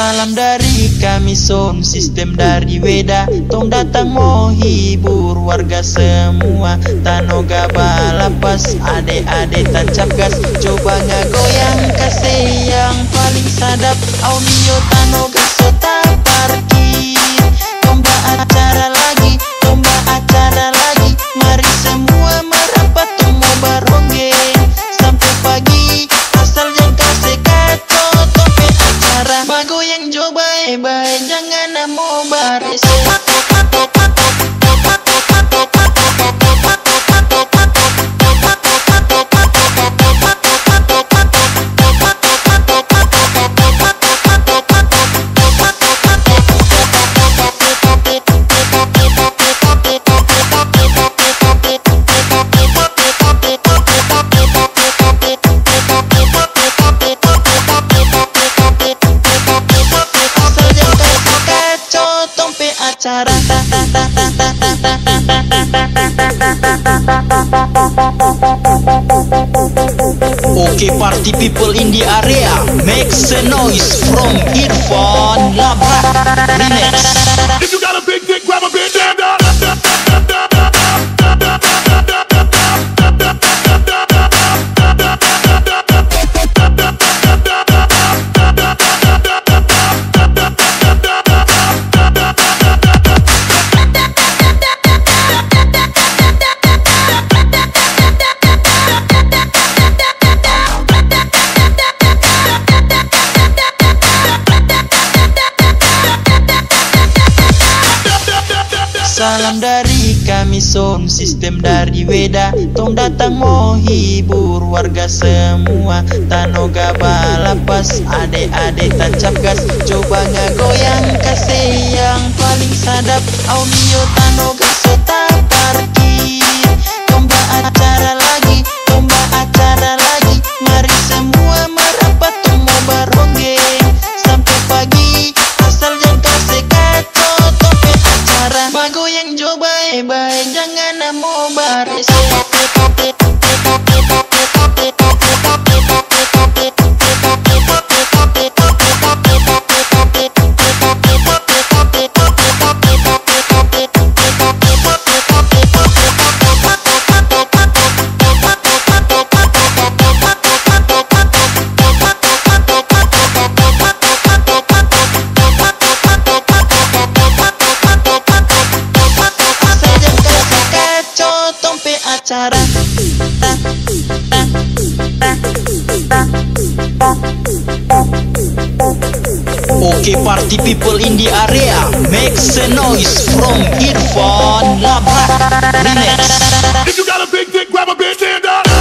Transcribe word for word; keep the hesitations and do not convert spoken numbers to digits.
Salam dari kami sound system dari Weda. Tong datang mau hibur warga semua. Tanoga balapas, ade-ade tancap gas. Coba ngagoyang kasih yang paling sadap. Aumio tanoga sota parkir. Tomba acara lagi, tomba acara lagi. Mari semua merapat tunggu baronggeng sampai pagi. Asal yang kasih kacau tope acara. Bago yang coba baik jangan mau baris. Okay, party people in the area, make some noise from Irfan Labrak Remix. If you got a big dick, grab a big damn dog. Salam dari kami sound system dari Weda. Tong datang mau hibur warga semua. Tanoga balapas, ade-ade tancap gas. Coba ngagoyang kasih yang paling sadap. Aumio tanoga sota parkir. Tomba acara lagi, tomba acara lagi. Mari semua merapat tunggu baronggeng sampai pagi. Asal yang kasih kacau tope acara. Bago yang coba baik jangan mau baris. Acara Okay, party people in the area, make some noise from Irfan Labrak Remix. If you got a big dick, grab a big damn dog.